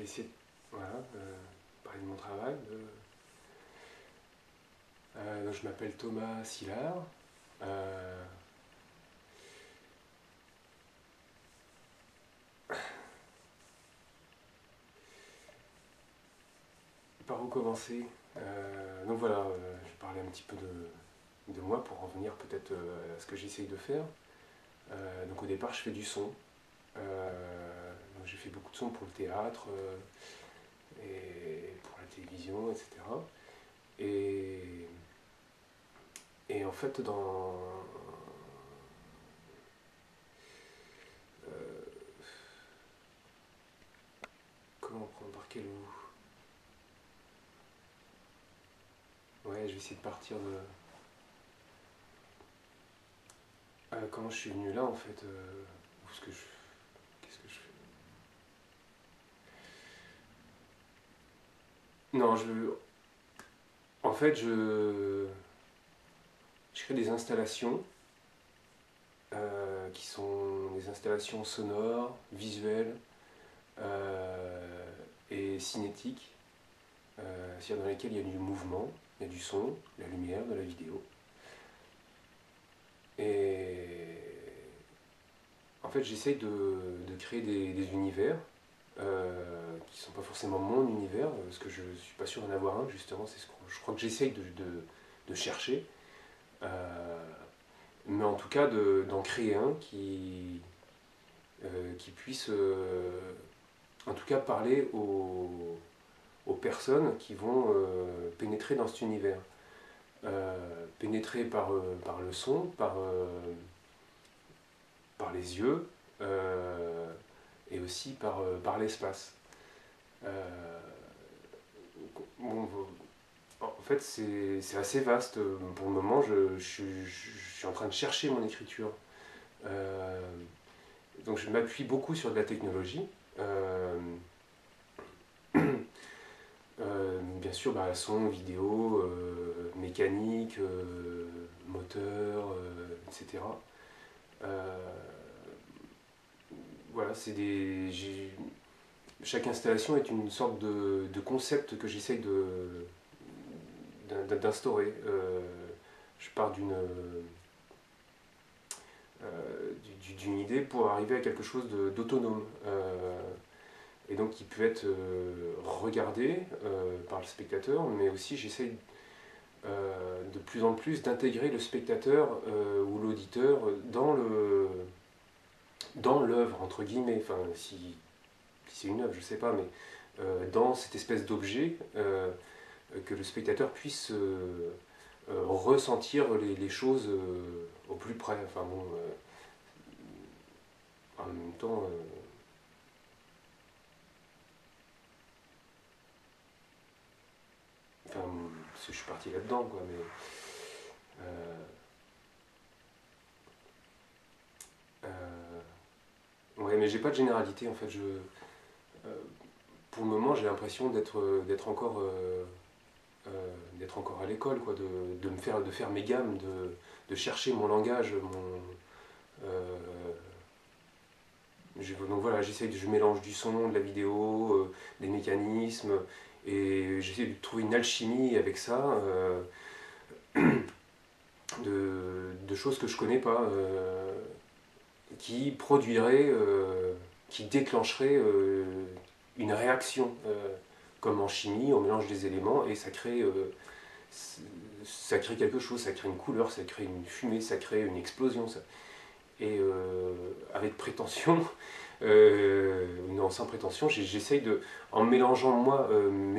essayer de voilà, parler de mon travail. Donc je m'appelle Thomas Sillard. Euh, Par où commencer? Donc voilà, je vais parler un petit peu de moi pour en venir peut-être à ce que j'essaye de faire. Donc au départ, je fais du son. Donc j'ai fait beaucoup de sons pour le théâtre et pour la télévision, etc. Et, et en fait, euh, comment prendre par quel bout? Ouais, je vais essayer de partir de. Comment je suis venu là en fait? Où est-ce que je. Qu'est-ce que je fais? Non, je. En fait, je crée des installations qui sont des installations sonores, visuelles et cinétiques, c'est-à-dire dans lesquelles il y a du mouvement, il y a du son, de la lumière, de la vidéo. Et en fait, j'essaye de créer des univers qui ne sont pas forcément mon univers, parce que je ne suis pas sûr d'en avoir un, justement, c'est ce que je crois que j'essaye de chercher. Euh, mais en tout cas d'en créer un qui puisse en tout cas parler aux personnes qui vont pénétrer dans cet univers. Pénétrer par le son, par les yeux et aussi par l'espace. Euh, bon, en fait, c'est assez vaste. Pour le moment, je suis en train de chercher mon écriture. Euh, donc, je m'appuie beaucoup sur de la technologie. Bien sûr, bah, son, vidéo, mécanique, moteur, etc. Euh, voilà, chaque installation est une sorte de concept que j'essaye d'instaurer. Je pars d'une idée pour arriver à quelque chose d'autonome. Et donc qui peut être regardé par le spectateur, mais aussi j'essaye de plus en plus d'intégrer le spectateur ou l'auditeur dans l'œuvre, entre guillemets, enfin si c'est une œuvre, je sais pas, mais dans cette espèce d'objet que le spectateur puisse ressentir les choses au plus près. Enfin bon, en même temps, enfin, parce que je suis parti là-dedans, quoi, mais euh, ouais, mais j'ai pas de généralité en fait. Pour le moment, j'ai l'impression d'être encore à l'école, quoi, de faire mes gammes, de chercher mon langage, euh, donc voilà, je mélange du son, de la vidéo, des mécanismes, et j'essaie de trouver une alchimie avec ça, de choses que je connais pas, qui produiraient, qui déclencheraient une réaction. Comme en chimie, on mélange des éléments et ça crée quelque chose, ça crée une couleur, ça crée une fumée, ça crée une explosion. Ça. Et avec prétention, non sans prétention, j'essaye en mélangeant moi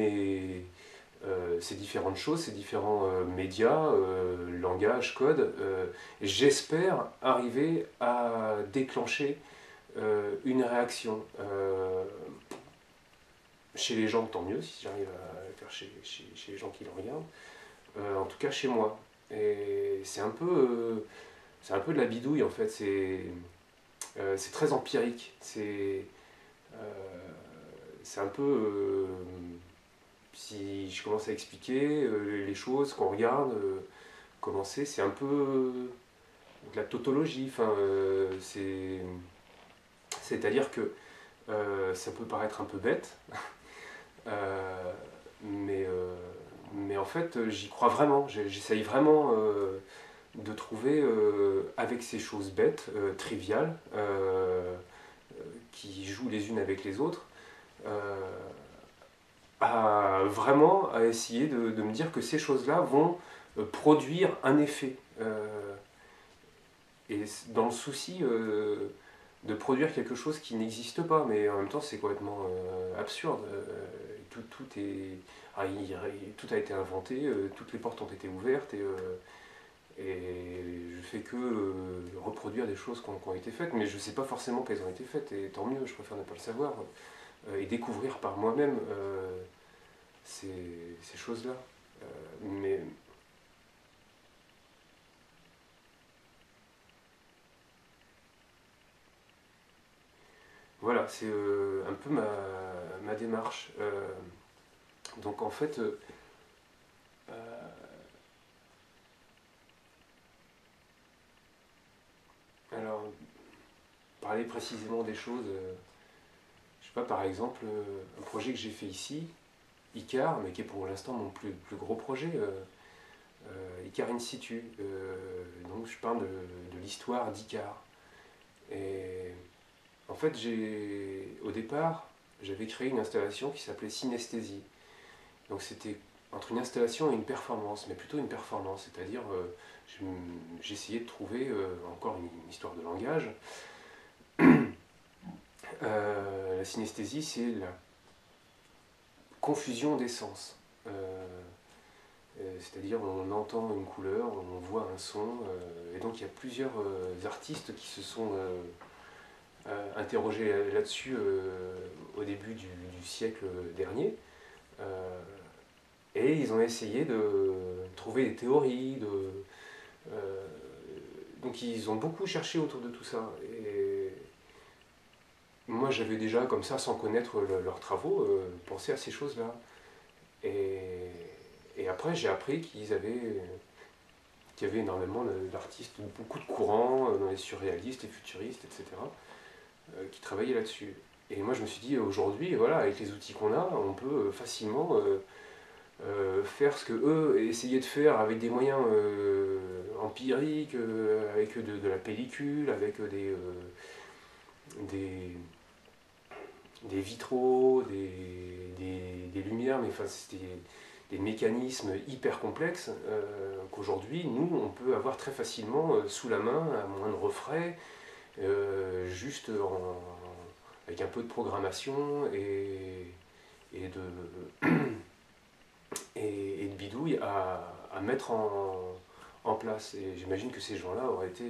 ces différentes choses, ces différents médias, langage, code, j'espère arriver à déclencher une réaction. Chez les gens, tant mieux si j'arrive à le faire chez les gens qui le regardent. En tout cas chez moi. Et c'est un peu de la bidouille en fait. C'est très empirique. C'est un peu si je commence à expliquer les choses qu'on regarde, commencer, c'est un peu de la tautologie. Enfin, c'est-à-dire que ça peut paraître un peu bête, Euh, mais en fait, j'y crois vraiment. J'essaye vraiment de trouver, avec ces choses bêtes, triviales, qui jouent les unes avec les autres, euh, à essayer de me dire que ces choses-là vont produire un effet. Et dans le souci de produire quelque chose qui n'existe pas, mais en même temps c'est complètement absurde. Tout est, tout a été inventé, toutes les portes ont été ouvertes et je fais que reproduire des choses qui ont été faites, mais je ne sais pas forcément qu'elles ont été faites, et tant mieux, je préfère ne pas le savoir, et découvrir par moi-même ces, ces choses-là. Mais voilà, c'est un peu ma démarche. Donc en fait, euh, alors parler précisément des choses, je sais pas, par exemple, un projet que j'ai fait ici, Icar, mais qui est pour l'instant mon plus gros projet, Icar in situ. Donc je parle de l'histoire d'Icar. Et en fait, au départ, j'avais créé une installation qui s'appelait Synesthésie. Donc c'était entre une installation et une performance, mais plutôt une performance, c'est-à-dire j'essayais de trouver encore une histoire de langage. La synesthésie, c'est la confusion des sens. C'est-à-dire on entend une couleur, on voit un son, et donc il y a plusieurs artistes qui se sont interrogés là-dessus au début du siècle dernier. Euh, et ils ont essayé de trouver des théories, euh, donc ils ont beaucoup cherché autour de tout ça. Et moi j'avais déjà, comme ça, sans connaître leurs travaux, pensé à ces choses-là. Et, et après j'ai appris qu'il y avait énormément d'artistes, beaucoup de courants dans les surréalistes, les futuristes, etc., qui travaillaient là-dessus. Et moi je me suis dit, aujourd'hui, voilà, avec les outils qu'on a, on peut facilement faire ce que eux essayaient de faire avec des moyens empiriques, avec de la pellicule, avec des, des vitraux, des lumières, mais enfin c'était des mécanismes hyper complexes qu'aujourd'hui, nous, on peut avoir très facilement sous la main, à moindre frais, juste avec un peu de programmation et de, et de bidouille à mettre en place. Et j'imagine que ces gens-là auraient été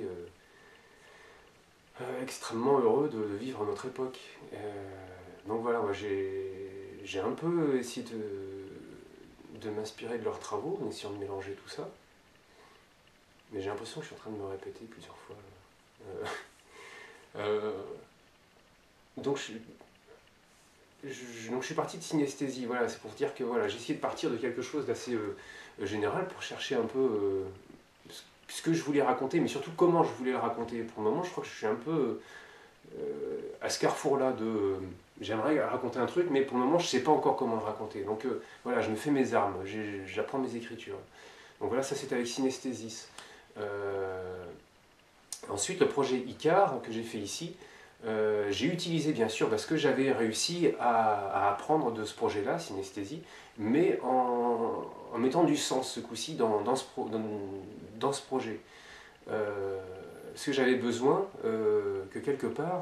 extrêmement heureux de vivre à notre époque. Donc voilà, moi j'ai un peu essayé de m'inspirer de leurs travaux en essayant de mélanger tout ça. Mais j'ai l'impression que je suis en train de me répéter plusieurs fois. Euh, euh, donc, donc je suis parti de synesthésie, voilà, c'est pour dire que voilà, j'ai essayé de partir de quelque chose d'assez général pour chercher un peu ce que je voulais raconter, mais surtout comment je voulais le raconter. Pour le moment, je crois que je suis un peu à ce carrefour-là de j'aimerais raconter un truc, mais pour le moment, je ne sais pas encore comment le raconter. Donc voilà, je me fais mes armes, j'apprends mes écritures. Donc voilà, ça c'est avec Synesthésis. Euh, Ensuite, le projet Icar que j'ai fait ici, j'ai utilisé bien sûr parce que j'avais réussi à apprendre de ce projet-là, synesthésie, mais en mettant du sens ce coup-ci dans ce projet. Parce que j'avais besoin que quelque part,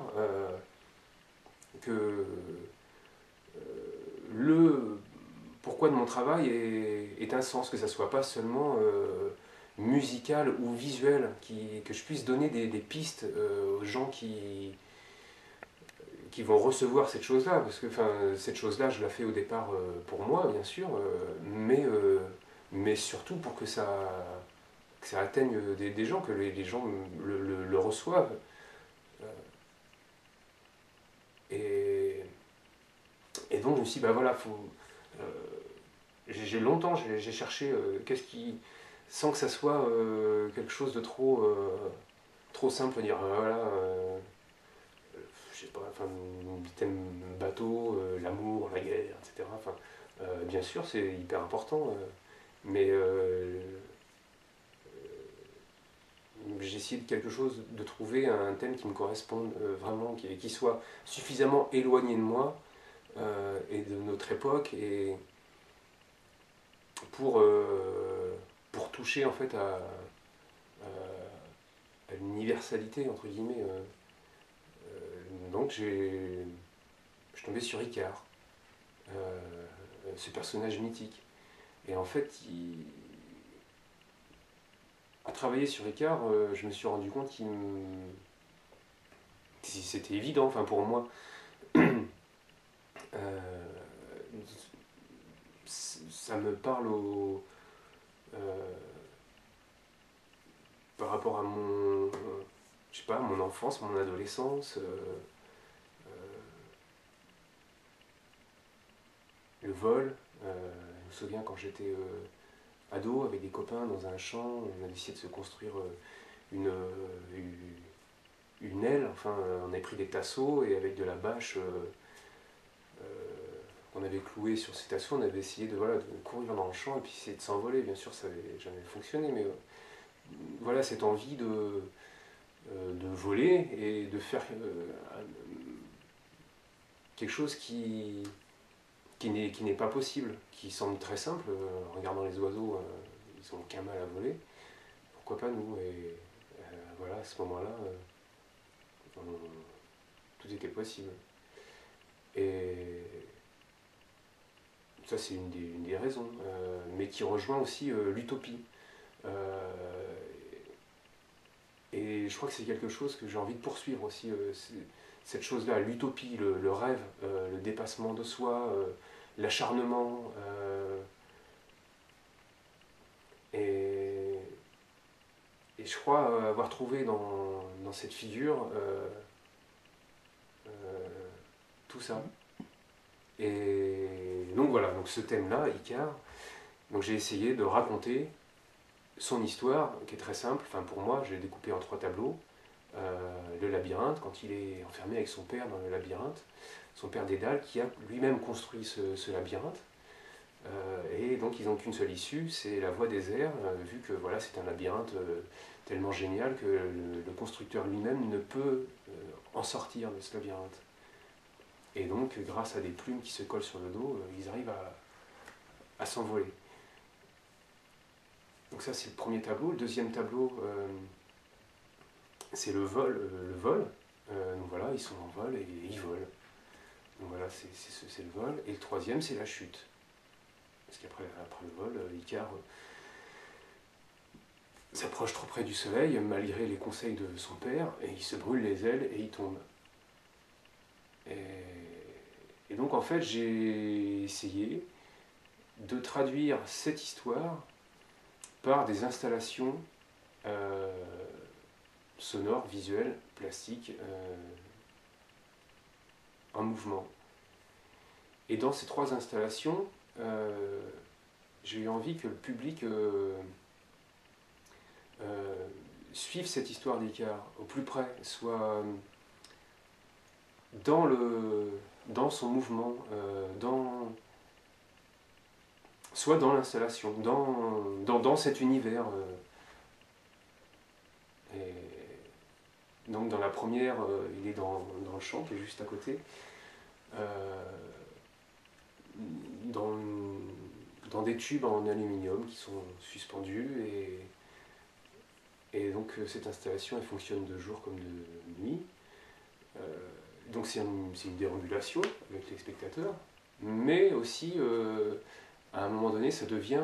que le pourquoi de mon travail ait un sens, que ça ne soit pas seulement musical ou visuel, que je puisse donner des pistes aux gens qui vont recevoir cette chose-là, parce que cette chose-là, je la fais au départ pour moi, bien sûr, mais surtout pour que ça atteigne des gens, que les gens le reçoivent. Euh, Et, et donc je me suis dit, bah voilà, euh, j'ai longtemps j'ai cherché qu'est-ce qui, sans que ça soit quelque chose de trop simple, dire voilà, je sais pas, enfin, des thèmes bateau, l'amour, la guerre, etc. Enfin, bien sûr, c'est hyper important, mais j'ai essayé de quelque chose, de trouver un thème qui me corresponde vraiment, qui soit suffisamment éloigné de moi et de notre époque, et pour, pour toucher en fait à l'universalité, entre guillemets. Donc je suis tombé sur Icare, ce personnage mythique. Et en fait, à travailler sur Icare, je me suis rendu compte que c'était évident, enfin pour moi. Euh, ça me parle euh, par rapport à je sais pas, mon enfance, mon adolescence, le vol. Je me souviens quand j'étais ado avec des copains dans un champ, on a décidé de se construire une, une aile, enfin on avait pris des tasseaux et avec de la bâche qu'on avait clouée sur ces tasseaux, on avait essayé de, voilà, de courir dans le champ et puis essayer de s'envoler. Bien sûr ça n'avait jamais fonctionné, mais voilà cette envie de voler et de faire quelque chose qui n'est pas possible, qui semble très simple. En regardant les oiseaux, ils n'ont aucun mal à voler. Pourquoi pas nous? Et voilà, à ce moment-là, tout était possible. Et ça, c'est une des raisons, mais qui rejoint aussi l'utopie. Euh, et je crois que c'est quelque chose que j'ai envie de poursuivre aussi, cette chose-là, l'utopie, le rêve, le dépassement de soi, l'acharnement. Et, et je crois avoir trouvé dans cette figure tout ça. Et donc voilà, donc ce thème-là, Icare, donc j'ai essayé de raconter son histoire, qui est très simple. Enfin pour moi, je l'ai découpé en 3 tableaux. Le labyrinthe, quand il est enfermé avec son père dans le labyrinthe, son père Dédale qui a lui-même construit ce labyrinthe. Et donc ils n'ont qu'une seule issue, c'est la voie des airs, vu que voilà, c'est un labyrinthe tellement génial que le constructeur lui-même ne peut en sortir de ce labyrinthe. Et donc, grâce à des plumes qui se collent sur le dos, ils arrivent à s'envoler. Donc ça, c'est le premier tableau. Le deuxième tableau, c'est le vol. Donc voilà, ils sont en vol et ils volent. Donc voilà, c'est le vol. Et le troisième, c'est la chute. Parce qu'après le vol, Icare s'approche trop près du soleil, malgré les conseils de son père, et il se brûle les ailes et il tombe. Et donc en fait, j'ai essayé de traduire cette histoire par des installations sonores, visuelles, plastiques, en mouvement. Et dans ces 3 installations, j'ai eu envie que le public suive cette histoire d'Icare au plus près, soit dans son mouvement, soit dans l'installation, dans cet univers. Et donc dans la première, il est dans le champ qui est juste à côté, dans, dans des tubes en aluminium qui sont suspendus, et donc cette installation elle fonctionne de jour comme de nuit. Donc c'est une déambulation avec les spectateurs, mais aussi à un moment donné ça devient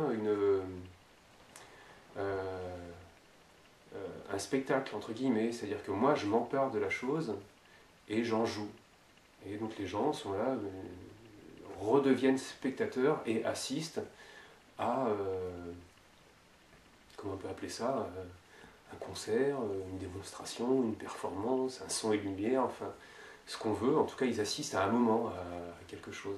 un spectacle entre guillemets, c'est-à-dire que moi je m'empare de la chose et j'en joue. Et donc les gens sont là, redeviennent spectateurs et assistent à, comment on peut appeler ça, un concert, une démonstration, une performance, un son et lumière, enfin ce qu'on veut. En tout cas, ils assistent à un moment, à quelque chose.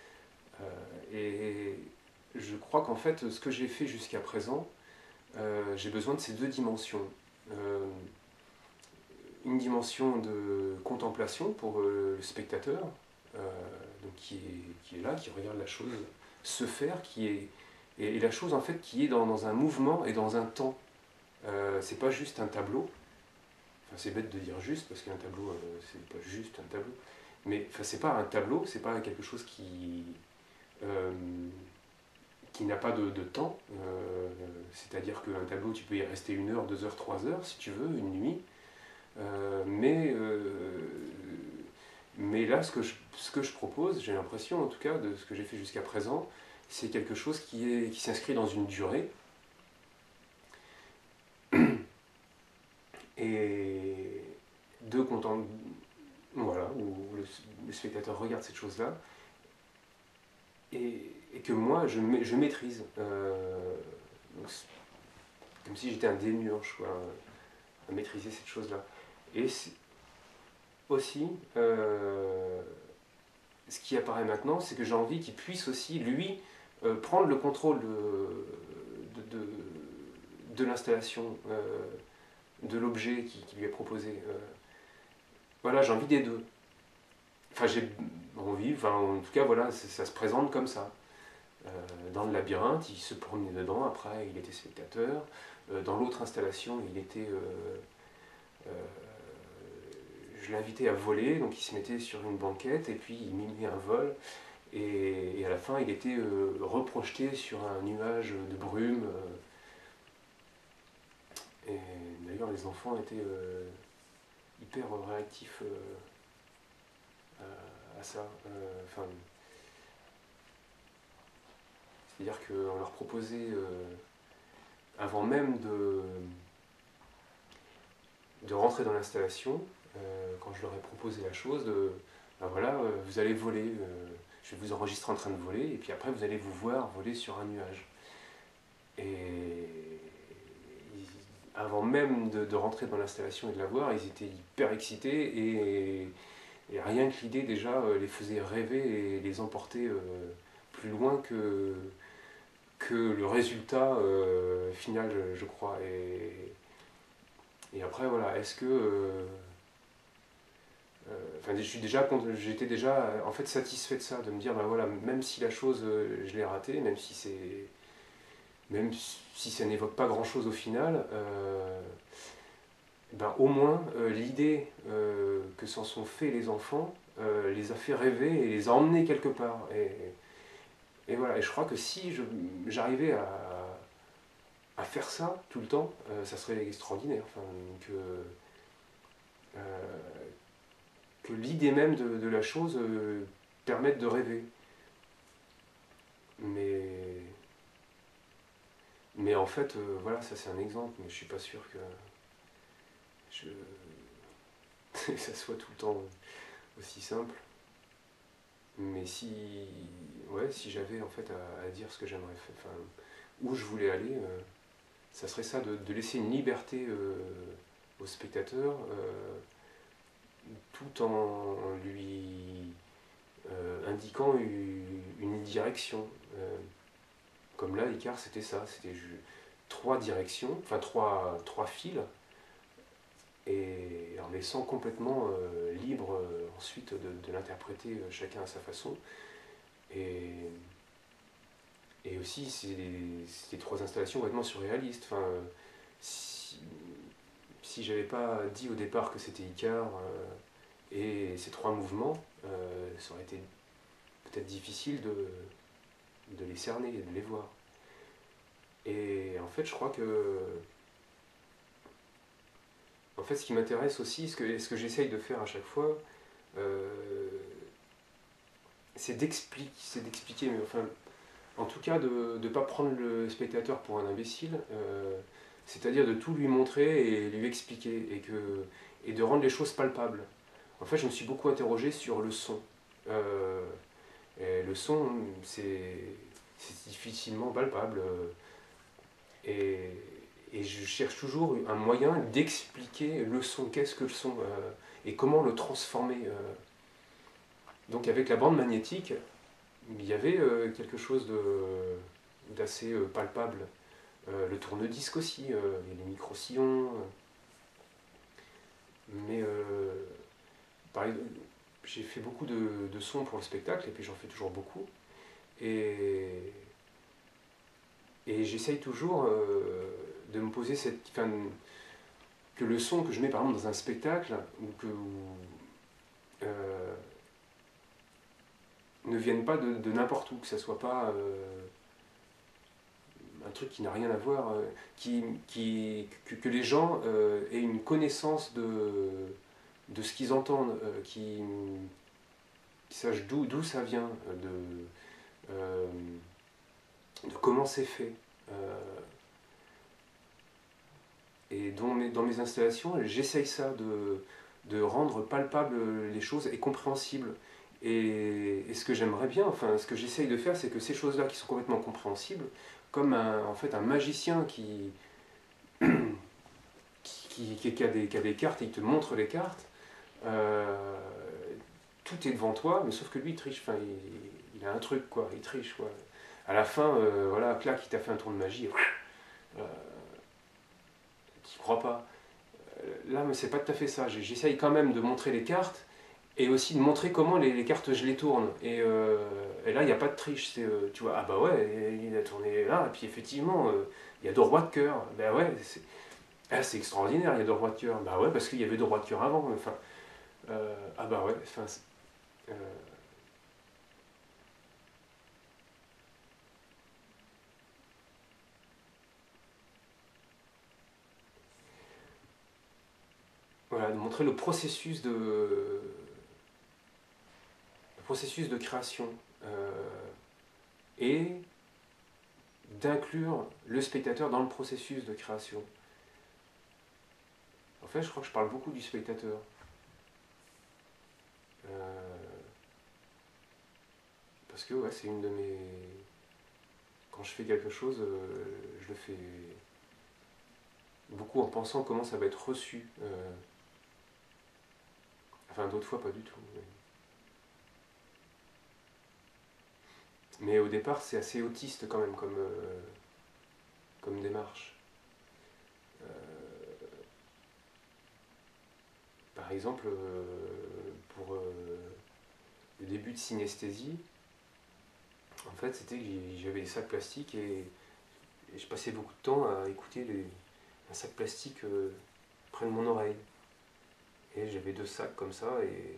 Et je crois qu'en fait, ce que j'ai fait jusqu'à présent, j'ai besoin de ces 2 dimensions. une dimension de contemplation pour le spectateur, donc qui est là, qui regarde la chose se faire, et la chose en fait qui est dans un mouvement et dans un temps. C'est pas juste un tableau. Enfin, c'est bête de dire juste parce qu'un tableau, c'est pas juste un tableau. Mais enfin, c'est pas un tableau, c'est pas quelque chose euh, qui n'a pas de temps. C'est-à-dire qu'un tableau, tu peux y rester 1 heure, 2 heures, 3 heures, si tu veux, une nuit. Mais là, ce que je propose, j'ai l'impression en tout cas de ce que j'ai fait jusqu'à présent, c'est quelque chose qui s'inscrit dans une durée et de content, voilà, où le spectateur regarde cette chose-là et que moi je maîtrise. Donc, comme si j'étais un démiurge, quoi, à maîtriser cette chose-là. Et aussi, ce qui apparaît maintenant, c'est que j'ai envie qu'il puisse aussi, lui, prendre le contrôle de l'installation, de l'objet qui lui est proposé. Voilà, j'ai envie des deux. Enfin, j'ai envie, enfin, en tout cas, voilà, ça se présente comme ça. Dans le labyrinthe, il se promenait dedans, après, il était spectateur. Dans l'autre installation, il était. Euh, je l'invitais à voler, donc il se mettait sur une banquette et puis il mimait un vol. Et à la fin, il était reprojeté sur un nuage de brume. Et d'ailleurs, les enfants étaient hyper réactifs à ça. Enfin, c'est-à-dire qu'on leur proposait, avant même de rentrer dans l'installation, quand je leur ai proposé la chose, ben voilà, vous allez voler, je vais vous enregistrer en train de voler, et puis après vous allez vous voir voler sur un nuage. Et avant même de rentrer dans l'installation et de la voir, ils étaient hyper excités, et rien que l'idée déjà les faisait rêver et les emporter plus loin que le résultat final, je crois. Et après, voilà, est-ce que... enfin, j'étais déjà en fait satisfait de ça, de me dire, ben voilà, même si la chose, je l'ai ratée, même si ça n'évoque pas grand-chose au final, ben, au moins l'idée que s'en sont fait les enfants les a fait rêver et les a emmenés quelque part. Et voilà, et je crois que si j'arrivais à faire ça tout le temps, ça serait extraordinaire. Enfin, euh, que l'idée même de la chose permette de rêver. Mais en fait, voilà, ça c'est un exemple, mais je suis pas sûr que ça soit tout le temps aussi simple. Mais si j'avais en fait à dire ce que j'aimerais faire, enfin, où je voulais aller, ça serait ça, de laisser une liberté au spectateur, tout en lui indiquant une direction. Comme là, Icar, c'était ça, c'était 3 directions, enfin trois fils, et en laissant complètement libre ensuite de l'interpréter chacun à sa façon. Et, et aussi, c'était 3 installations complètement surréalistes. Enfin, si j'avais pas dit au départ que c'était Icar et ces 3 mouvements, ça aurait été peut-être difficile de les cerner et de les voir. Et en fait, je crois que en fait, ce qui m'intéresse aussi, ce que j'essaye de faire à chaque fois, euh, c'est d'expliquer, mais enfin, en tout cas, de ne pas prendre le spectateur pour un imbécile, c'est-à-dire de tout lui montrer et lui expliquer, et de rendre les choses palpables. En fait, je me suis beaucoup interrogé sur le son. Et le son, c'est difficilement palpable. Et, et je cherche toujours un moyen d'expliquer le son, qu'est-ce que le son, et comment le transformer. Donc avec la bande magnétique, il y avait quelque chose d'assez palpable. Le tourne-disque aussi, et les micro-sillons. Mais j'ai fait beaucoup de sons pour le spectacle, et puis j'en fais toujours beaucoup. Et, et j'essaye toujours de me poser enfin, que le son que je mets par exemple dans un spectacle, euh, ne vienne pas de n'importe où, que ça soit pas un truc qui n'a rien à voir, que les gens aient une connaissance de ce qu'ils entendent, qui sachent d'où ça vient, euh, de comment c'est fait. Et dans mes installations, j'essaye ça, de rendre palpables les choses et compréhensibles. Et ce que j'aimerais bien, enfin ce que j'essaye de faire, c'est que ces choses-là qui sont complètement compréhensibles, comme en fait un magicien qui a des cartes et il te montre les cartes, euh, tout est devant toi, mais sauf que lui il triche, enfin il a un truc quoi, il triche quoi. À la fin, voilà, clac, il t'a fait un tour de magie, euh, t'y crois pas. Là, mais c'est pas tout à fait ça. J'essaye quand même de montrer les cartes et aussi de montrer comment les cartes je les tourne. Et là, il n'y a pas de triche. Tu vois, ah bah ouais, il a tourné là, et puis effectivement, il y a deux rois de cœur. Bah ouais, c'est extraordinaire, il y a deux rois de cœur. Bah ouais, parce qu'il y avait deux rois de cœur avant. Enfin, ah bah ouais, enfin, euh, voilà, de montrer le processus de création et d'inclure le spectateur dans le processus de création. En fait, je crois que je parle beaucoup du spectateur. Euh, Parce que ouais, c'est une de mes. Quand je fais quelque chose, je le fais beaucoup en pensant comment ça va être reçu. Enfin, d'autres fois, pas du tout. Mais au départ, c'est assez autiste quand même comme démarche. Euh, Par exemple, pour le début de synesthésie, en fait, c'était que j'avais des sacs plastiques et je passais beaucoup de temps à écouter un sac plastique près de mon oreille. Et j'avais deux sacs comme ça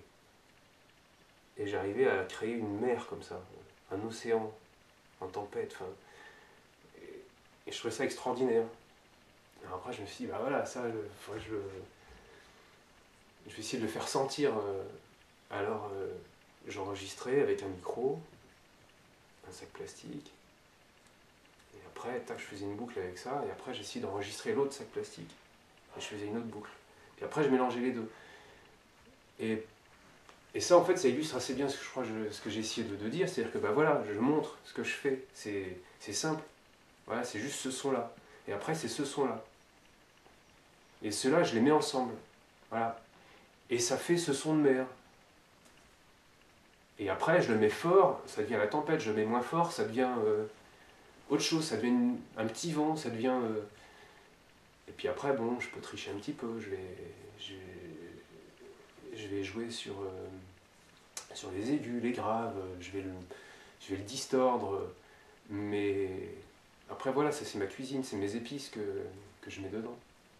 et j'arrivais à créer une mer comme ça, un océan en tempête. Enfin, et je trouvais ça extraordinaire. Alors après, je me suis dit, bah voilà, ça, je vais essayer de le faire sentir. Alors, j'enregistrais avec un micro, un sac plastique. Et après, tac, je faisais une boucle avec ça. Et après, j'essayais d'enregistrer l'autre sac plastique. Et je faisais une autre boucle. Puis après, je mélangeais les deux. Et, et ça, en fait, ça illustre assez bien ce que je crois, ce que j'ai essayé de dire. C'est-à-dire que, bah voilà, je montre ce que je fais. C'est simple. Voilà, c'est juste ce son-là. Et après, c'est ce son-là. Et ceux-là, je les mets ensemble. Voilà. Et ça fait ce son de mer. Et après, je le mets fort, ça devient la tempête. Je le mets moins fort, ça devient autre chose. Ça devient un petit vent, ça devient. Et puis après, bon, je peux tricher un petit peu. Je vais jouer sur les aigus, les graves. Je vais le distordre. Mais après, voilà, ça c'est ma cuisine, c'est mes épices que je mets dedans.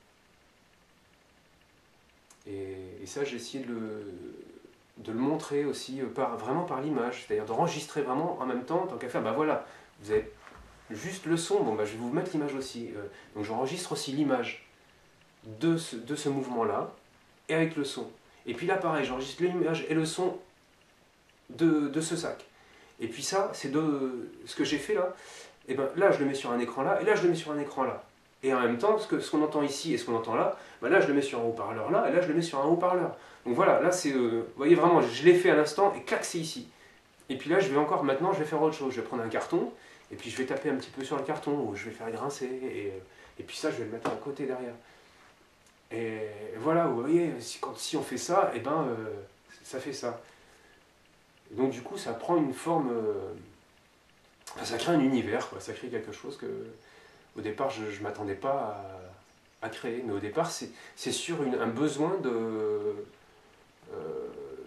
Et ça, j'ai essayé de le montrer aussi vraiment par l'image, c'est-à-dire d'enregistrer vraiment en même temps, tant qu'à faire, bah voilà, vous avez juste le son, bon bah je vais vous mettre l'image aussi. Donc j'enregistre aussi l'image de ce mouvement-là, et avec le son. Et puis là pareil, j'enregistre l'image et le son de ce sac. Et puis ça, c'est de ce que j'ai fait là, et ben là je le mets sur un écran là, et là je le mets sur un écran là. Et en même temps, ce qu'on entend ici et ce qu'on entend là, ben là je le mets sur un haut-parleur là, et là je le mets sur un haut-parleur. Donc voilà, là c'est, vous voyez vraiment, je l'ai fait à l'instant, et clac, c'est ici. Et puis là, je vais encore, maintenant, je vais faire autre chose. Je vais prendre un carton, et puis je vais taper un petit peu sur le carton, ou je vais faire grincer, et puis ça, je vais le mettre à côté derrière. Et voilà, vous voyez, si on fait ça, et ben, ça fait ça. Et donc du coup, ça prend une forme, enfin, ça crée un univers, quoi. Ça crée quelque chose que, au départ, je ne m'attendais pas créer. Mais au départ, c'est sur un besoin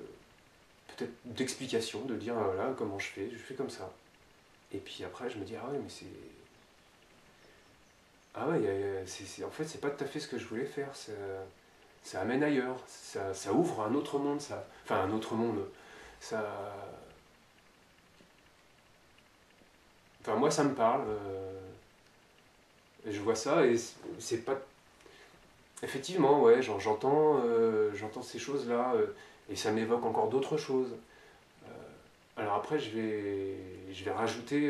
peut-être d'explication, de dire voilà comment je fais comme ça. Et puis après je me dis ah ouais mais c'est... Ah ouais, en fait c'est pas tout à fait ce que je voulais faire, ça amène ailleurs, ça ouvre un autre monde, ça... Enfin un autre monde, ça... Enfin moi ça me parle, je vois ça et c'est pas... Effectivement ouais, j'entends ces choses-là et ça m'évoque encore d'autres choses. Alors après je vais rajouter...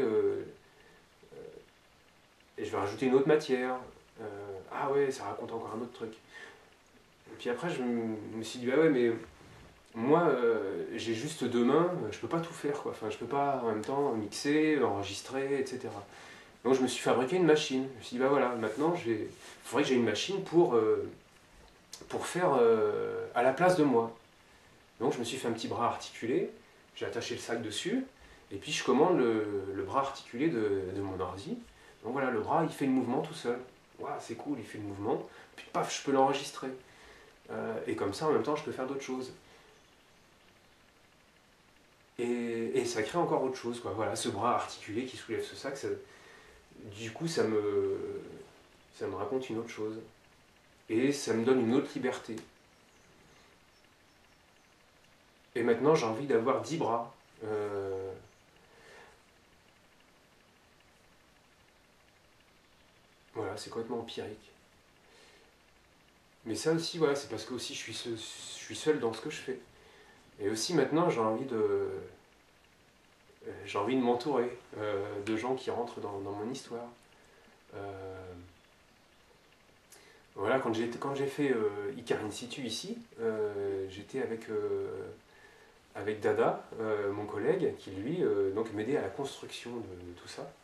et je vais rajouter une autre matière. Ah ouais, ça raconte encore un autre truc. Et puis après, je me suis dit, ah ouais, mais moi, j'ai juste deux mains, je peux pas tout faire, quoi. Enfin, je peux pas en même temps mixer, enregistrer, etc. Donc je me suis fabriqué une machine. Je me suis dit, bah voilà, maintenant, il faudrait que j'ai une machine pour faire à la place de moi. Donc je me suis fait un petit bras articulé, j'ai attaché le sac dessus, et puis je commande le bras articulé de mon ordi. Donc voilà, le bras, il fait le mouvement tout seul. Waouh, c'est cool, il fait le mouvement. Puis paf, je peux l'enregistrer. Et comme ça, en même temps, je peux faire d'autres choses. Et ça crée encore autre chose, quoi. Voilà, ce bras articulé qui soulève ce sac, du coup, ça me raconte une autre chose. Et ça me donne une autre liberté. Et maintenant, j'ai envie d'avoir 10 bras. Voilà, c'est complètement empirique. Mais ça aussi, voilà, c'est parce que aussi je suis seul dans ce que je fais. Et aussi maintenant, j'ai envie de m'entourer de gens qui rentrent dans mon histoire. Euh, voilà, quand j'ai fait Icar in situ ici, j'étais avec Dada, mon collègue, qui lui donc m'aidait à la construction de tout ça.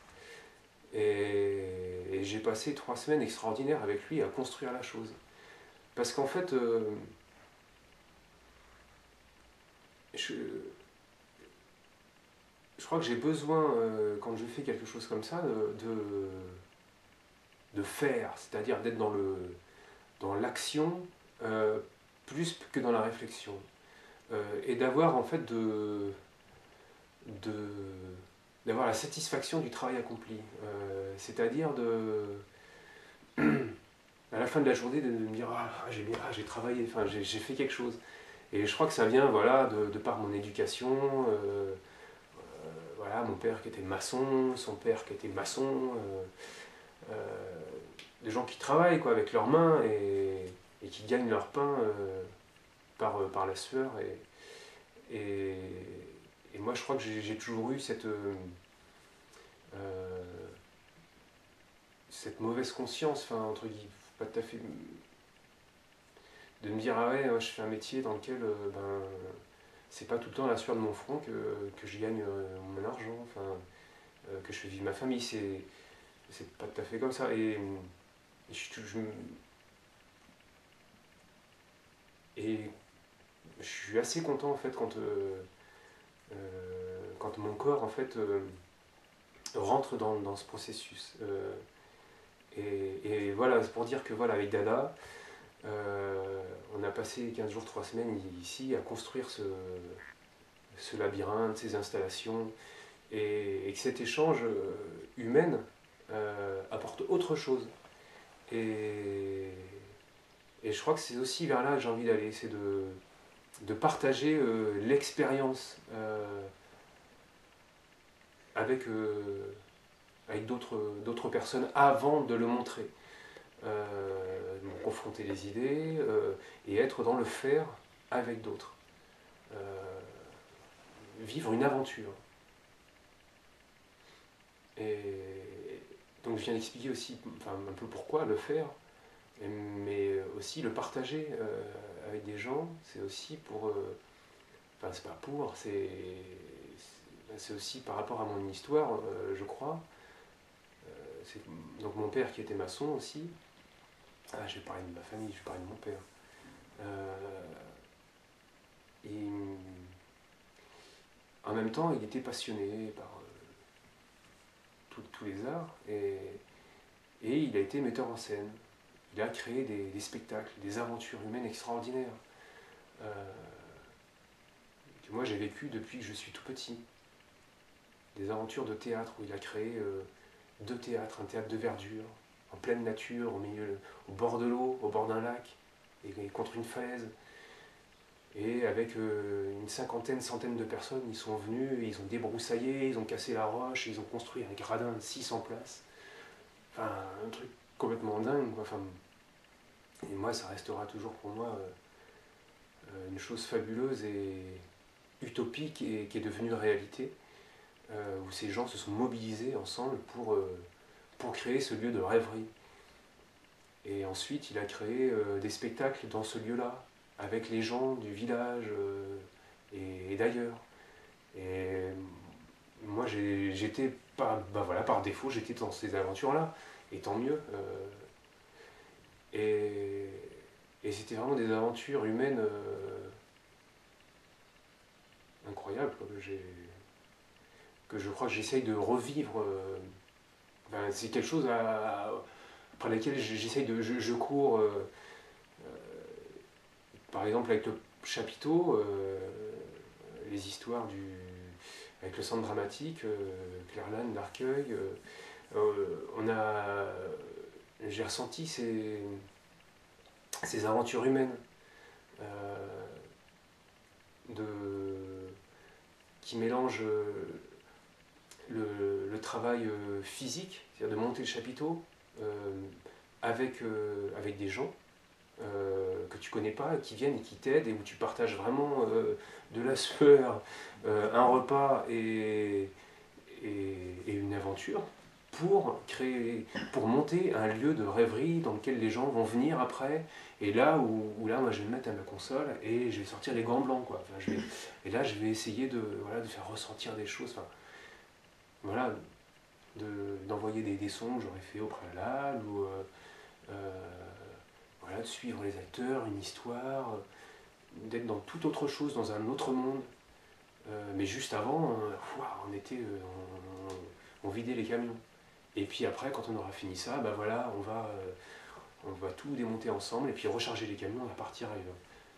Et j'ai passé 3 semaines extraordinaires avec lui à construire la chose. Parce qu'en fait, je, je crois que j'ai besoin, quand je fais quelque chose comme ça, de faire, c'est-à-dire d'être dans l'action plus que dans la réflexion. Et d'avoir en fait de, d'avoir la satisfaction du travail accompli. C'est-à-dire à la fin de la journée de me dire j'ai travaillé, enfin, j'ai fait quelque chose. Et je crois que ça vient voilà, de par mon éducation. Voilà, mon père qui était maçon, son père qui était maçon. Des gens qui travaillent quoi, avec leurs mains et qui gagnent leur pain par la sueur. Et, et moi, je crois que j'ai toujours eu cette mauvaise conscience, enfin, entre guillemets, pas tout à fait, de me dire, ah ouais, je fais un métier dans lequel c'est pas tout le temps à la sueur de mon front que je gagne mon argent, enfin, que je fais vivre ma famille, c'est pas tout à fait comme ça. Et et je suis assez content en fait quand mon corps en fait rentre dans ce processus. Et voilà, c'est pour dire que voilà, avec Dada, on a passé 15 jours, 3 semaines ici à construire ce labyrinthe, ces installations, et que cet échange humain apporte autre chose. Et, et je crois que c'est aussi vers là que j'ai envie d'aller, c'est de partager l'expérience avec, avec d'autres personnes avant de le montrer. Confronter les idées et être dans le faire avec d'autres. Vivre une aventure. Et donc je viens d'expliquer aussi enfin, un peu pourquoi le faire, mais aussi le partager avec des gens, c'est aussi pour... enfin c'est pas pour, c'est aussi par rapport à mon histoire, je crois. Donc mon père qui était maçon aussi. Ah, je vais parler de ma famille, je vais parler de mon père. Et en même temps, il était passionné par tous les arts et il a été metteur en scène. Il a créé des spectacles, des aventures humaines extraordinaires. que moi j'ai vécues depuis que je suis tout petit. Des aventures de théâtre où il a créé deux théâtres, un théâtre de verdure, en pleine nature, au bord de l'eau, au bord d'un lac, et contre une falaise. Et avec une cinquantaine, centaine de personnes, ils sont venus, et ils ont débroussaillé, ils ont cassé la roche, et ils ont construit un gradin de 600 places. Enfin, un truc complètement dingue. Enfin, et moi, ça restera toujours pour moi une chose fabuleuse et utopique et qui est devenue réalité, où ces gens se sont mobilisés ensemble pour créer ce lieu de rêverie. Et ensuite, il a créé des spectacles dans ce lieu-là, avec les gens du village et d'ailleurs. Et moi, j'étais par défaut, j'étais dans ces aventures-là, et tant mieux. Et, et c'était vraiment des aventures humaines incroyables, quoi, que je crois que j'essaye de revivre. Ben, c'est quelque chose après laquelle j'essaye de. Je cours, par exemple, avec le chapiteau, les histoires avec le centre dramatique, Clairlane, d'Arcueil. J'ai ressenti ces aventures humaines de, qui mélangent le travail physique, c'est-à-dire de monter le chapiteau avec des gens que tu connais pas, qui viennent et qui t'aident, et où tu partages vraiment de la sueur, un repas et une aventure pour monter un lieu de rêverie dans lequel les gens vont venir après. Et là où là, moi, je vais me mettre à ma console et je vais sortir les gants blancs, quoi. Enfin, et là, je vais essayer de faire ressentir des choses. Enfin, voilà, d'envoyer des sons que j'aurais fait au préalable, ou voilà, de suivre les acteurs, une histoire, d'être dans toute autre chose, dans un autre monde. Mais juste avant, on vidait les camions. Et puis après, quand on aura fini ça, ben voilà, on va tout démonter ensemble et puis recharger les camions, on va partir ailleurs.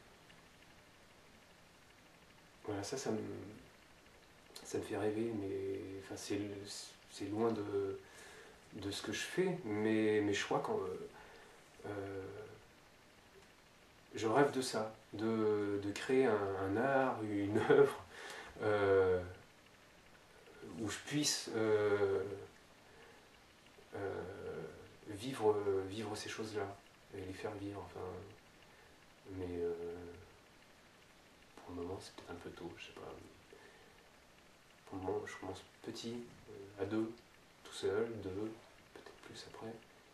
Voilà, ça me fait rêver, mais enfin, c'est loin de ce que je fais, mais je crois que je rêve de ça, de créer un art, une œuvre euh, où je puisse vivre ces choses-là et les faire vivre. Enfin, mais pour le moment, c'est peut-être un peu tôt, je sais pas. Pour le moment, je commence petit, à deux, tout seul, deux, peut-être plus après.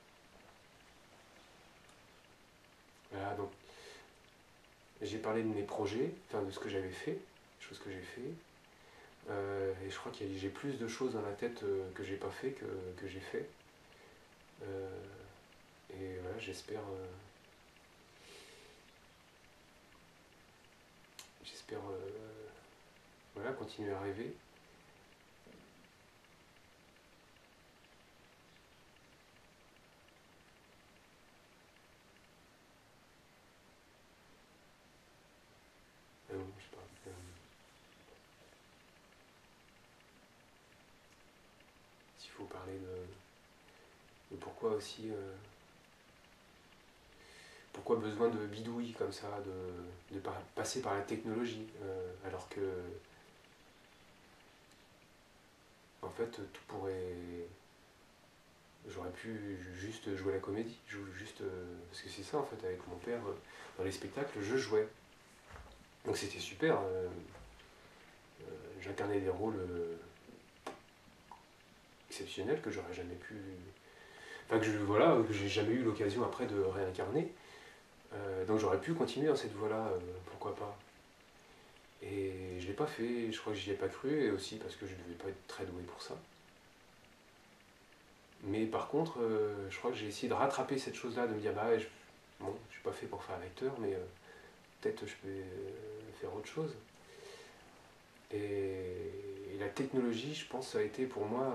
Voilà, donc j'ai parlé de mes projets, enfin de ce que j'avais fait, des choses que j'ai fait. Et je crois que j'ai plus de choses dans la tête que j'ai pas fait que j'ai fait. Et voilà, j'espère voilà, continuer à rêver. Je sais pas. S'il faut parler de pourquoi aussi. Pourquoi besoin de bidouilles comme ça, de passer par la technologie, alors que en fait tout pourrait. J'aurais pu juste jouer la comédie, parce que c'est ça en fait avec mon père dans les spectacles, je jouais. Donc c'était super. J'incarnais des rôles exceptionnels que j'aurais jamais pu. Enfin que j'ai jamais eu l'occasion après de réincarner. Donc j'aurais pu continuer dans cette voie-là, pourquoi pas. Et je l'ai pas fait, je crois que j'y ai pas cru, et aussi parce que je devais pas être très doué pour ça. Mais par contre, je crois que j'ai essayé de rattraper cette chose-là, de me dire, bon, je suis pas fait pour faire un acteur, mais peut-être je peux faire autre chose. Et la technologie, je pense, ça a été pour moi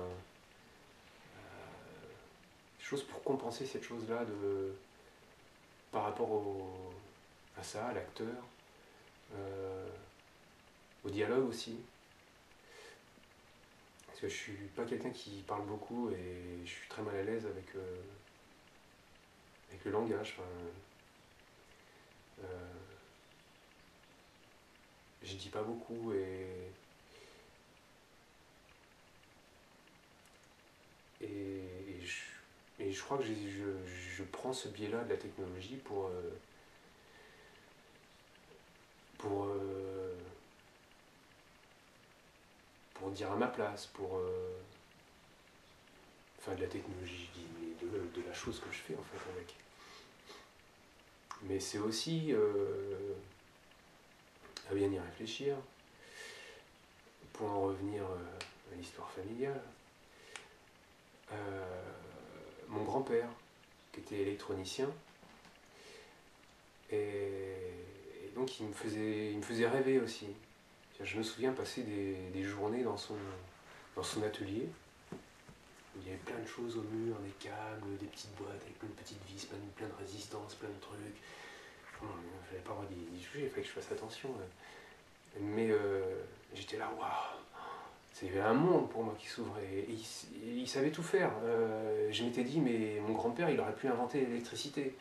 quelque chose pour compenser cette chose-là par rapport à ça, à l'acteur. au dialogue aussi. Parce que je suis pas quelqu'un qui parle beaucoup et je suis très mal à l'aise avec le langage. Enfin, euh, je dis pas beaucoup et je crois que je prends ce biais-là de la technologie pour, euh, pour dire à ma place, enfin de la technologie, je dis, mais de la chose que je fais en fait avec. Mais c'est aussi à bien y réfléchir, pour en revenir à l'histoire familiale. Euh, Mon grand-père, qui était électronicien, et donc il me faisait rêver aussi. Je me souviens passer des journées dans son atelier. Il y avait plein de choses au mur, des câbles, des petites boîtes avec plein de petites vis, plein de résistances, plein de trucs. Bon, il ne fallait pas avoir d'y toucher, il fallait que je fasse attention. Mais j'étais là, waouh! C'était un monde pour moi qui s'ouvrait. Et il savait tout faire. Je m'étais dit, mais mon grand-père, il aurait pu inventer l'électricité.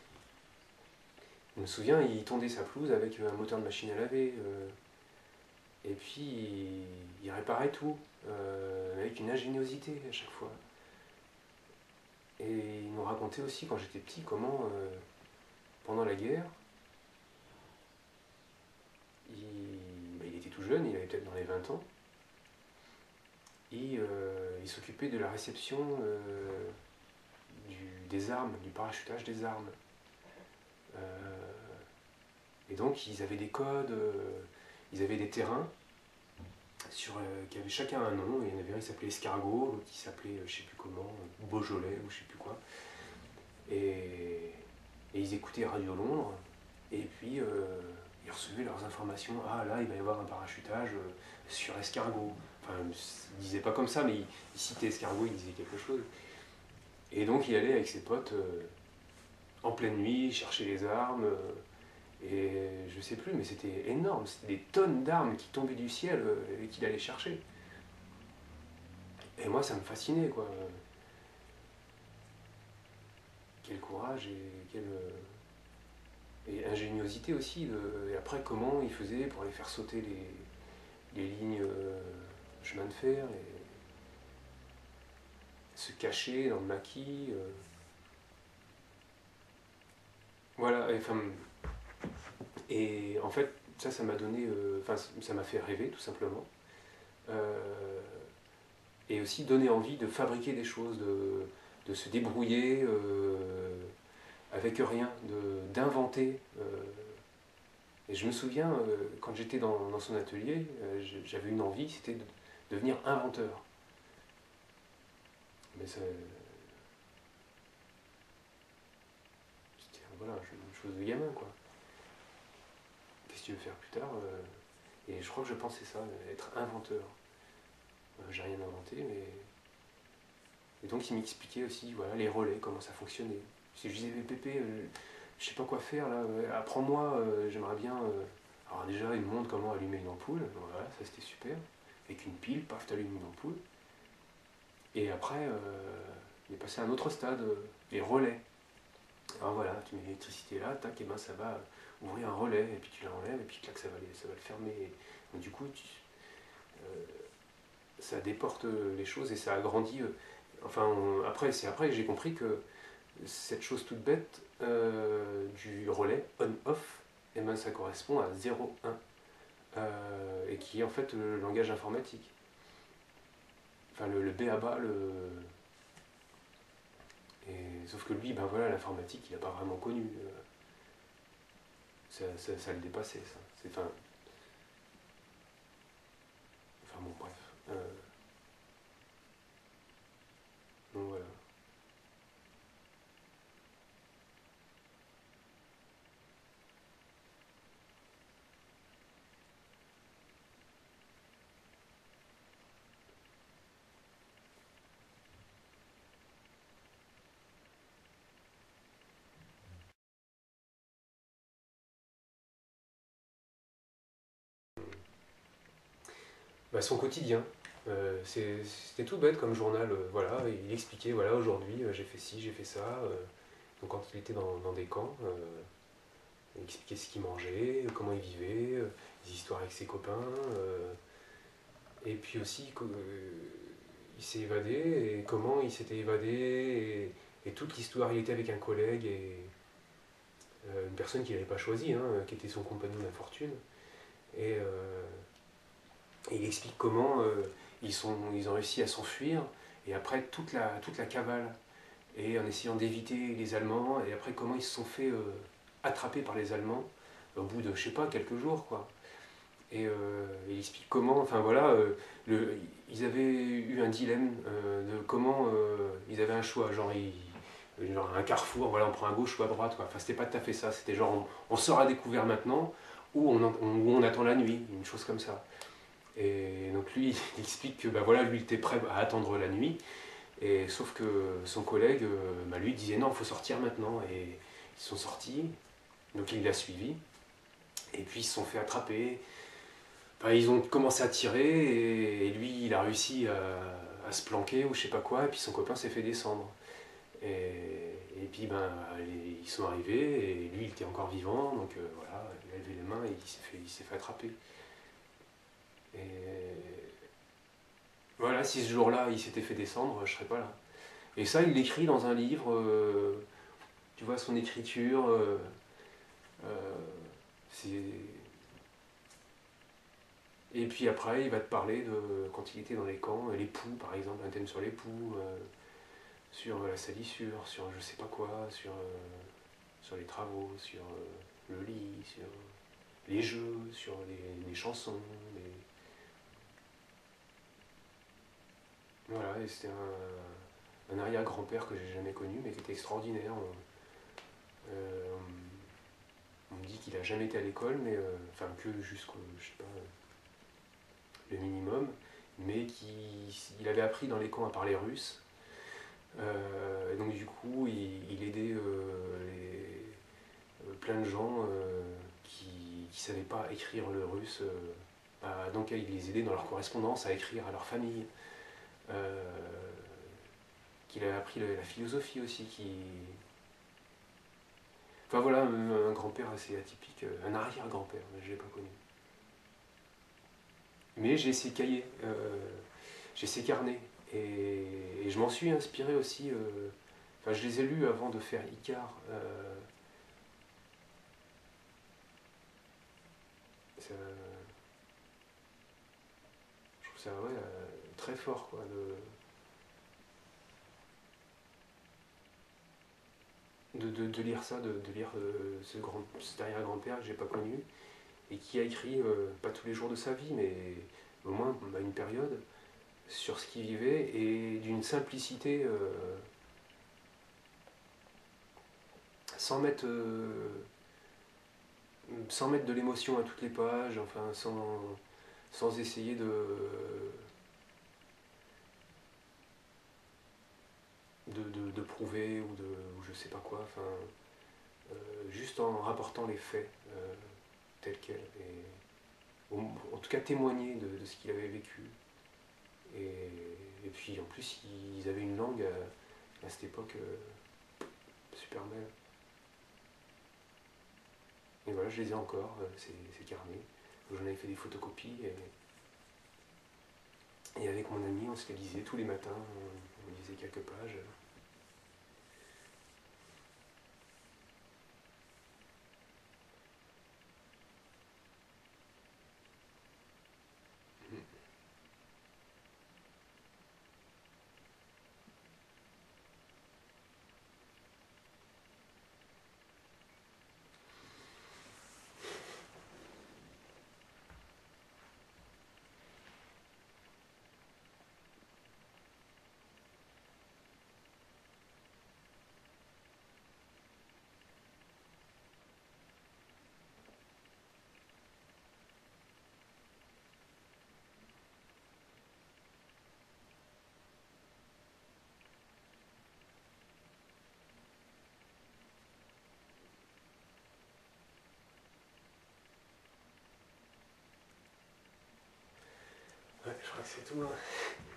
Je me souviens, il tondait sa pelouse avec un moteur de machine à laver. Et puis, il réparait tout, avec une ingéniosité à chaque fois. Et il nous racontait aussi, quand j'étais petit, comment, pendant la guerre, il était tout jeune, il avait peut-être dans les 20 ans, et il s'occupait de la réception des armes, du parachutage des armes. Euh, et donc, ils avaient des codes, ils avaient des terrains qui avaient chacun un nom. Il y en avait un qui s'appelait Escargot, l'autre qui s'appelait je sais plus comment, Beaujolais ou je sais plus quoi. Et, et ils écoutaient Radio Londres, et puis ils recevaient leurs informations. Ah là, il va y avoir un parachutage sur Escargot. Enfin, il disait pas comme ça, mais il citait Escargot, il disait quelque chose. Et donc il allait avec ses potes en pleine nuit chercher les armes. Et je sais plus, mais c'était énorme. C'était des tonnes d'armes qui tombaient du ciel et qu'il allait chercher. Et moi, ça me fascinait, quoi. Quel courage et ingéniosité aussi. Et après, comment il faisait pour aller faire sauter les lignes chemin de fer et se cacher dans le maquis. Voilà, et en fait, ça m'a donné. Enfin, ça m'a fait rêver, tout simplement. Euh, et aussi donner envie de fabriquer des choses, de se débrouiller avec rien, d'inventer. Et je me souviens, quand j'étais dans son atelier, j'avais une envie, c'était de devenir inventeur. Mais c'était voilà, une chose de gamin, quoi. Qu'est-ce que tu veux faire plus tard Et je crois que je pensais ça, être inventeur. J'ai rien inventé, mais. Et donc il m'expliquait aussi voilà, les relais, comment ça fonctionnait. Si je disais, mais Pépé, je sais pas quoi faire là, apprends-moi, j'aimerais bien. Alors déjà, il me montre comment allumer une ampoule, voilà, ça c'était super. Avec une pile, paf, t'allumes une ampoule. Et après, il est passé à un autre stade, les relais. Alors voilà, tu mets l'électricité là, tac, et ben ça va ouvrir un relais, et puis tu l'enlèves, et puis clac, ça va le fermer. Donc du coup, euh, ça déporte les choses et ça agrandit. Enfin, c'est après que j'ai compris que cette chose toute bête du relais on-off, et ben ça correspond à 0-1, et qui est en fait le langage informatique. Enfin, le B à bas, sauf que lui, ben voilà, l'informatique, il n'a pas vraiment connu. Ça le dépassait, ça. Enfin bon, bref. Donc voilà. son quotidien. C'était tout bête comme journal, voilà, il expliquait, voilà, aujourd'hui j'ai fait ci, j'ai fait ça. Donc quand il était dans des camps, il expliquait ce qu'il mangeait, comment il vivait, les histoires avec ses copains. Et puis aussi, il s'est évadé, et comment il s'était évadé, et toute l'histoire, il était avec un collègue, et une personne qu'il n'avait pas choisie, hein, qui était son compagnon d'infortune. Et, et il explique comment ils ont réussi à s'enfuir, et après toute la cavale, et en essayant d'éviter les Allemands, et après comment ils se sont fait attraper par les Allemands, au bout de, je sais pas, quelques jours, quoi. Et il explique comment, enfin voilà, ils avaient eu un dilemme de comment ils avaient un choix, genre un carrefour, voilà, on prend à gauche ou à droite, quoi. Enfin, c'était pas tout à fait ça, c'était genre on sort à découvert maintenant, ou où on attend la nuit, une chose comme ça. Et donc lui, il explique que bah voilà, lui, il était prêt à attendre la nuit, et sauf que son collègue, bah, lui, disait non, il faut sortir maintenant, et ils sont sortis, donc il l'a suivi, et puis ils se sont fait attraper. Enfin, ils ont commencé à tirer, et lui, il a réussi à se planquer ou je sais pas quoi, et puis son copain s'est fait descendre. Et puis ben, ils sont arrivés, et lui, il était encore vivant, donc voilà, il a levé les mains et il s'est fait attraper. Et voilà, si ce jour-là, il s'était fait descendre, je serais pas là. Et ça, il l'écrit dans un livre, tu vois, son écriture, euh, c'est... Et puis après, il va te parler de quand il était dans les camps, les poux par exemple, un thème sur les poux, sur la salissure, sur je sais pas quoi, sur les travaux, sur le lit, sur les jeux, sur les chansons. Voilà, et c'était un arrière-grand-père que j'ai jamais connu, mais qui était extraordinaire. Euh, on me dit qu'il a jamais été à l'école, mais enfin que jusqu'au, je sais pas, le minimum, mais il avait appris dans les camps à parler russe. Et donc du coup, il aidait plein de gens qui ne savaient pas écrire le russe. Donc il les aidait dans leur correspondance à écrire à leur famille. Euh, qu'il a appris la philosophie aussi. Enfin voilà, un grand-père assez atypique, un arrière-grand-père, mais je ne l'ai pas connu. Mais j'ai ses cahiers, j'ai ses carnets, et je m'en suis inspiré aussi. Enfin, je les ai lus avant de faire Icar. Ça, je trouve ça ouais, très fort, quoi, de lire ça, de lire cet arrière-grand-père que j'ai pas connu, et qui a écrit, pas tous les jours de sa vie, mais au moins à une période, sur ce qu'il vivait, et d'une simplicité, sans mettre, sans mettre de l'émotion à toutes les pages, enfin sans essayer de prouver ou je sais pas quoi, enfin, juste en rapportant les faits tels quels, et en tout cas témoigner de ce qu'il avait vécu. Et puis en plus, ils avaient une langue à cette époque super belle. Et voilà, je les ai encore, ces carnets. J'en avais fait des photocopies, et avec mon ami, on se les lisait tous les matins, on lisait quelques pages. crois que c'est tout. Hein.